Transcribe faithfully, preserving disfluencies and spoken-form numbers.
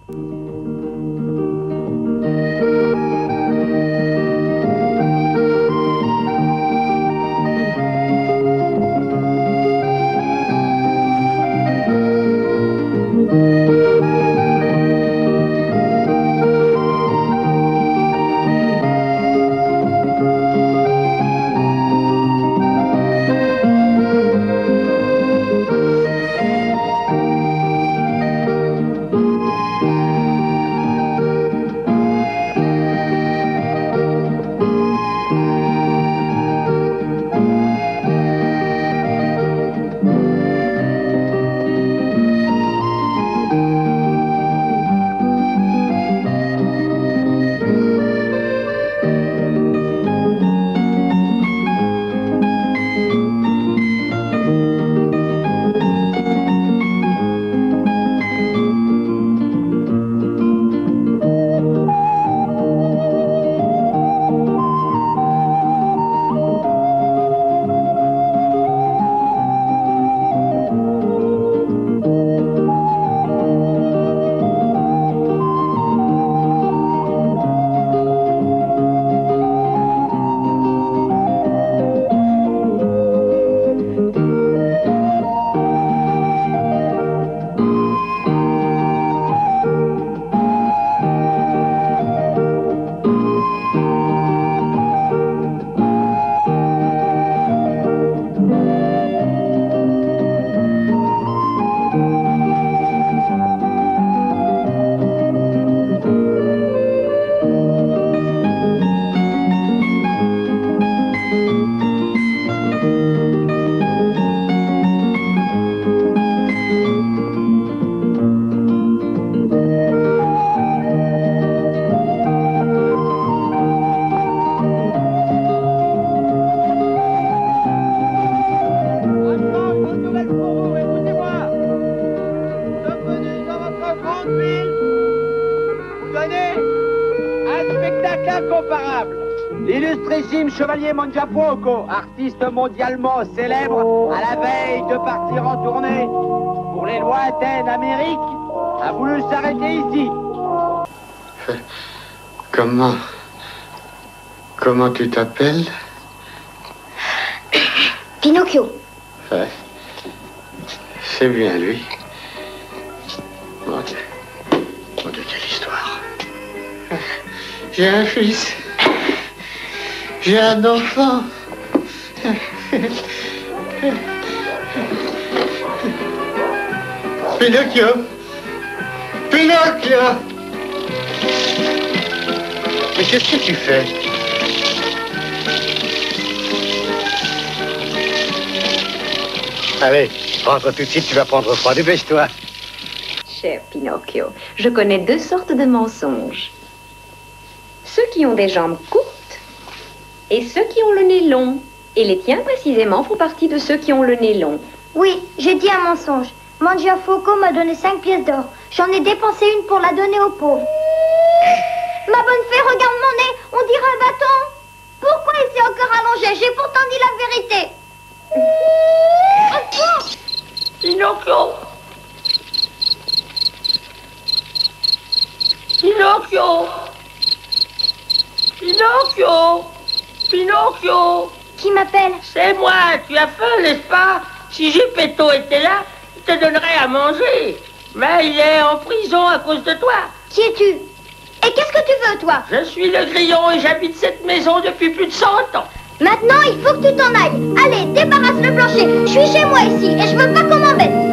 Incomparable. L'illustrissime chevalier Mangiafuoco, artiste mondialement célèbre, à la veille de partir en tournée pour les lointaines Amériques, a voulu s'arrêter ici. Comment... Comment tu t'appelles? Pinocchio. Ouais. C'est bien lui. Mon Dieu. Mon Dieu, quelle histoire. J'ai un fils. J'ai un enfant. Pinocchio. Pinocchio. Mais qu'est-ce que tu fais? Allez, rentre tout de suite, tu vas prendre froid, dépêche-toi. Cher Pinocchio, je connais deux sortes de mensonges. Ceux qui ont des jambes courtes et ceux qui ont le nez long. Et les tiens, précisément, font partie de ceux qui ont le nez long. Oui, j'ai dit un mensonge. Mangiafuoco m'a donné cinq pièces d'or. J'en ai dépensé une pour la donner aux pauvres. Ma bonne fée, regarde mon nez, on dirait un bâton. Pourquoi il s'est encore allongé? J'ai pourtant dit la vérité. Pinocchio. Pinocchio. Pinocchio. Pinocchio. Qui m'appelle? C'est moi, tu as faim, n'est-ce pas? Si Geppetto était là, il te donnerait à manger. Mais il est en prison à cause de toi. Qui es-tu? Et qu'est-ce que tu veux, toi? Je suis le grillon et j'habite cette maison depuis plus de cent ans. Maintenant, il faut que tu t'en ailles. Allez, débarrasse le plancher. Je suis chez moi ici et je veux pas qu'on m'embête.